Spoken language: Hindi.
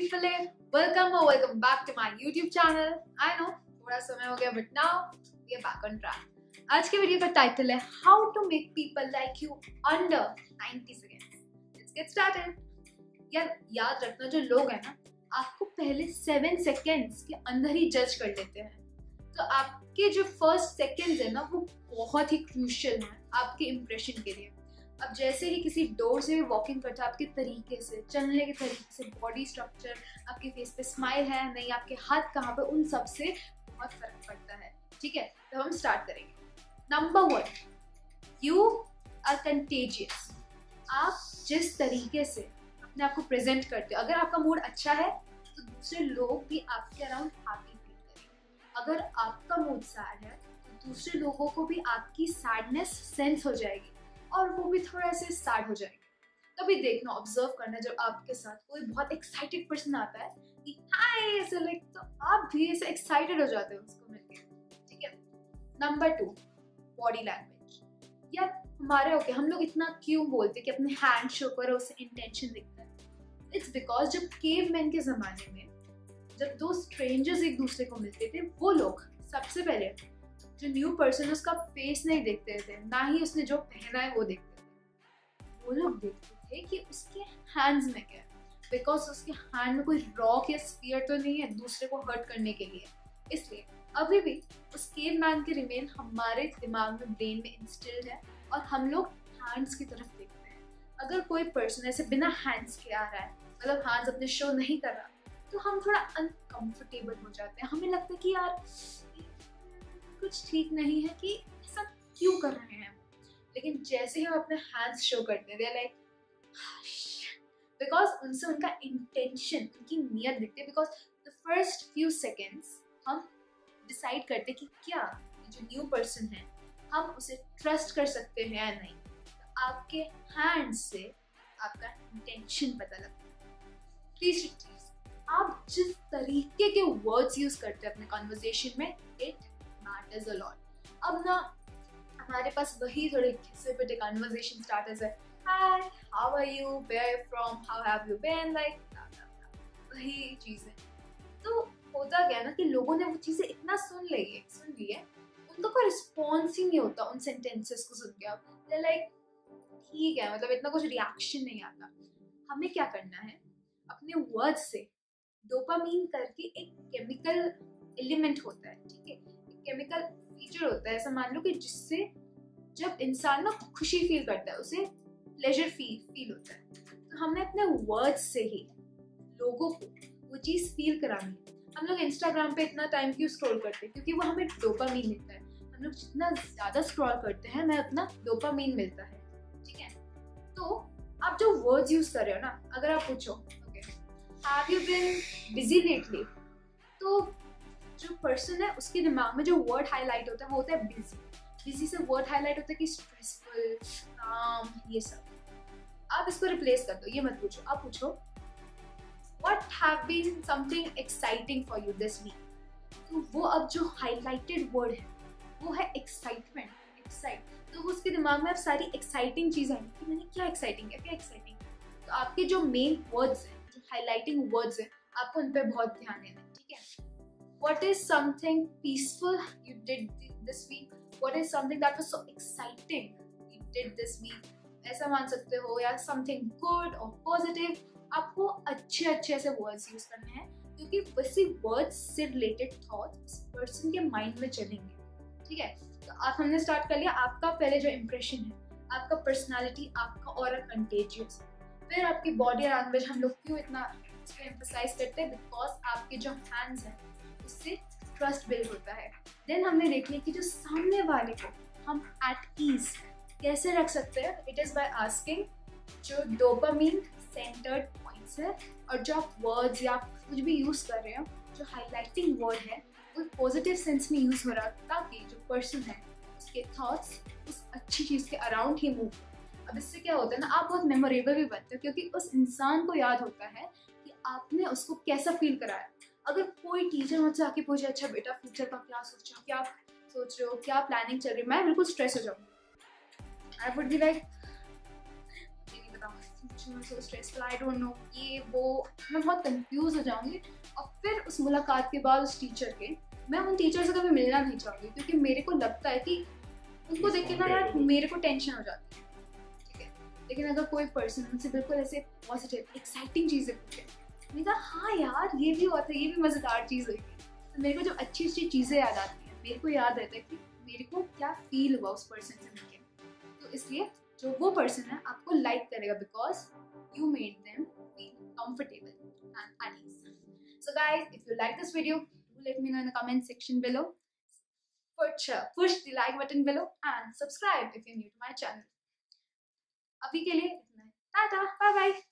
people, welcome back to my YouTube channel. I know थोड़ा समय हो गया, but now we are back on track. आज के वीडियो का टाइटल है How to make people like you under 90 seconds. Let's get started. यार याद रखना, जो लोग हैं ना, आपको पहले 7 seconds के अंदर ही जज कर लेते हैं. तो आपके जो फर्स्ट सेकेंड्स है ना, वो बहुत ही क्रूशियल है आपके इम्प्रेशन के लिए. अब जैसे ही किसी डोर से भी वॉकिंग करता है, आपके तरीके से, चलने के तरीके से, बॉडी स्ट्रक्चर, आपके फेस पे स्माइल है नहीं, आपके हाथ कहाँ पे, उन सब से बहुत फर्क पड़ता है. ठीक है, तो हम स्टार्ट करेंगे. Number 1, you are contagious. आप जिस तरीके से अपने आप को प्रेजेंट करते हो, अगर आपका मूड अच्छा है तो दूसरे लोग भी आपके अराउंड हैप्पी फील करेंगे. अगर आपका मूड सैड है तो दूसरे लोगों को भी आपकी सैडनेस सेंस हो जाएगी और वो भी थोड़ा से सैड हो जाएंगे. कभी देखना, ऑब्जर्व करना, जब आपके साथ कोई बहुत एक्साइटेड पर्सन आता है कि हाय ऐसे लाइक, तो आप भी ऐसे एक्साइटेड हो जाते हो उसको मिलके. ठीक है. Number 2, body language. यार हमारे ओके, हम लोग इतना क्यों बोलते कि अपने हैंड शो करो, उससे इंटेंशन दिखता है. इट्स बिकॉज जब केवमैन के ज़माने में जब दो स्ट्रेंजर्स एक दूसरे को मिलते थे, वो लोग सबसे पहले जो न्यू पर्सन उसका फेस नहीं देखते थे, ना ही उसने जो पहना है वो देखते थे. वो लोग देखते थे कि उसके हैंड्स में क्या है, बिकॉज उसके हैंड में कोई रॉक या स्फीयर तो नहीं है दूसरे को हर्ट करने के लिए. इसलिए अभी भी उस केवमैन के रिमेन हमारे दिमाग में, ब्रेन में इंस्टिल्ड है और हम लोग हैंड्स की तरफ देखते हैं. अगर कोई पर्सन ऐसे बिना हैंड्स के आ रहा है, मतलब हैंड्स अपने शो नहीं कर रहा, तो हम थोड़ा अनकंफर्टेबल हो जाते हैं. हमें लगता है कि यार कुछ ठीक नहीं है, कि ऐसा क्यों कर रहे हैं. लेकिन जैसे ही हम अपने हैंड्स शो करते हैं, दे लाइक, बिकॉज उनसे उनका इंटेंशन, उनकी नियत दिखती है. Because the first few seconds हम डिसाइड करते हैं कि क्या जो न्यू पर्सन है हम उसे ट्रस्ट कर सकते हैं या नहीं. तो आपके हैंड्स से आपका इंटेंशन पता लगता है. तीसरी चीज, आप जिस तरीके के वर्ड्स यूज करते हैं अपने कन्वर्सेशन में, इट matters a lot. अब ना हमारे पास वही थोड़े घिसे पिटे कन्वर्सेशन स्टार्टर्स है. Hi, how are you, where are you from, how have you been, like वही चीज़ है. तो होता क्या है ना कि लोगों ने वो चीज़ें इतना सुन ली है, उनका कोई रिस्पॉन्स ही नहीं होता उन सेंटेंसेस को सुन के. आप लाइक ठीक है, मतलब इतना कुछ रिएक्शन नहीं आता. हमें क्या करना है, अपने वर्ड्स से डोपामीन करके एक केमिकल एलिमेंट होता है, ठीक है, केमिकल फीचर होता है, ऐसा मान लो कि जिससे जब इंसान ना खुशी फील करता है, उसे प्लेजर फील होता है. तो हमने अपने वर्ड्स से ही लोगों को वो चीज़ फील करानी है. हम लोग इंस्टाग्राम पे इतना टाइम क्यों स्क्रॉल करते हैं, क्योंकि वो हमें डोपामीन मिलता है. हम लोग जितना ज़्यादा स्क्रॉल करते हैं, हमें अपना डोपामीन मिलता है. ठीक है. तो आप जो वर्ड्स यूज़ कर रहे हो ना, अगर आप पूछो okay, have you been busy lately, तो जो पर्सन है उसके दिमाग में जो वर्ड हाईलाइट होता है वो होता है बिजी. बिजी से वर्ड हाईलाइट होता है कि स्ट्रेसफुल, काम, ये सब. आप इसको रिप्लेस कर दो, ये मत पूछो. आप पूछो what have been something exciting for you this week. तो वो अब जो हाईलाइटेड वर्ड है वो है एक्साइटमेंट, एक्साइट. तो उसके दिमाग में अब सारी एक्साइटिंग चीज़ आएंगी कि मैंने क्या एक्साइटिंग है, क्या एक्साइटिंग. तो आपके जो मेन वर्ड्स हैं, जो हाईलाइटिंग वर्ड्स हैं, आपको उन पर बहुत ध्यान देना है. ठीक है. What is something peaceful you did this week? What is something that was so exciting you did this week? ऐसा मान सकते हो, या something good or positive. आपको अच्छे ऐसे words use करने हैं, क्योंकि वैसे words से related thoughts उस person के mind में चलेंगे. ठीक है. तो आप, हमने स्टार्ट कर लिया. आपका पहले जो impression है, आपका personality, आपका aura contagious. फिर आपकी body language हम लोग क्यों इतना इसको emphasize करते हैं, बिकॉज आपके जो hands हैं उससे ट्रस्ट बिल्ड होता है. देन हमने देख लिया कि जो सामने वाले को हम एट ईज कैसे रख सकते हैं. इट इज़ बाय आस्किंग जो डोपामीन सेंटर्ड पॉइंट्स है, और जो आप वर्ड्स या कुछ भी यूज़ कर रहे हो, जो हाईलाइटिंग वर्ड है वो पॉजिटिव सेंस में यूज़ हो रहा है, ताकि जो पर्सन है उसके थॉट्स उस अच्छी चीज़ के अराउंड ही मूव. अब इससे क्या होता है ना, आप बहुत मेमोरेबल भी बनते हो, क्योंकि उस इंसान को याद होता है कि आपने उसको कैसा फील कराया. अगर कोई टीचर मुझसे आके पूछे, अच्छा बेटा फ्यूचर का क्या सोचा, क्या सोच रहे हो, क्या प्लानिंग चल रही है, मैं बिल्कुल स्ट्रेस हो जाऊंगी. आई वुड बी लाइक, नहीं पता, so stressful, I don't know, ये वो, मैं बहुत कंफ्यूज हो जाऊंगी। और फिर उस मुलाकात के बाद उस टीचर के, मैं उन टीचर से कभी मिलना नहीं चाहूँगी, क्योंकि मेरे को लगता है कि उनको देख के ना यार मेरे को टेंशन हो जाती है, ठीक है। लेकिन अगर कोई पर्सन मुझसे बिल्कुल ऐसे पॉजिटिव एक्साइटिंग चीज़ें पूछे, मैंने कहा हाँ यार ये भी होता है, ये भी मज़ेदार चीज़ हुई है, तो मेरे को जो अच्छी अच्छी चीज़ें याद आती हैं, मेरे को याद रहता है कि मेरे को क्या फील हुआ उस पर्सन से मिलकर। तो इसलिए जो वो पर्सन है आपको लाइक करेगा, because you made them feel comfortable and at ease. So guys, if you like this video, do let me know in the comment section below. Push the like button below and subscribe if you're new to my channel. अभी के लिए इतना है, टाटा, बाय बाय।